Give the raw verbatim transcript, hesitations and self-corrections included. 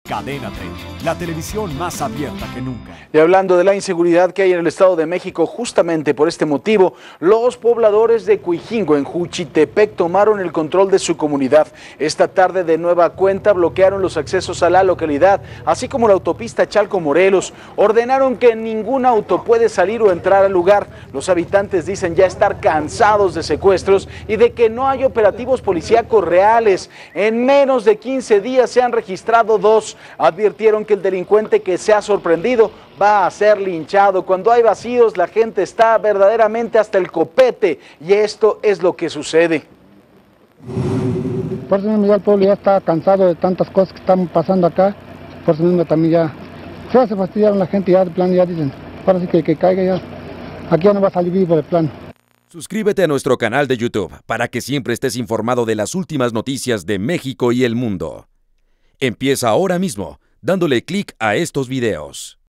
Cadena treinta, la televisión más abierta que nunca. Y hablando de la inseguridad que hay en el Estado de México, justamente por este motivo, los pobladores de Cuijingo, en Juchitepec, tomaron el control de su comunidad. Esta tarde, de nueva cuenta, bloquearon los accesos a la localidad, así como la autopista Chalco-Morelos. Ordenaron que ningún auto puede salir o entrar al lugar. Los habitantes dicen ya estar cansados de secuestros y de que no hay operativos policíacos reales. En menos de quince días se han registrado dos. Advirtieron que el delincuente que se ha sorprendido va a ser linchado. Cuando hay vacíos, la gente está verdaderamente hasta el copete, y esto es lo que sucede. Por eso mismo ya el pueblo ya está cansado de tantas cosas que están pasando acá. Por eso mismo también ya se hace fastidiar a la gente, ya de plano ya dicen, ahora sí que, que caiga ya, aquí ya no va a salir vivo de plano. Suscríbete a nuestro canal de YouTube para que siempre estés informado de las últimas noticias de México y el mundo. Empieza ahora mismo dándole clic a estos videos.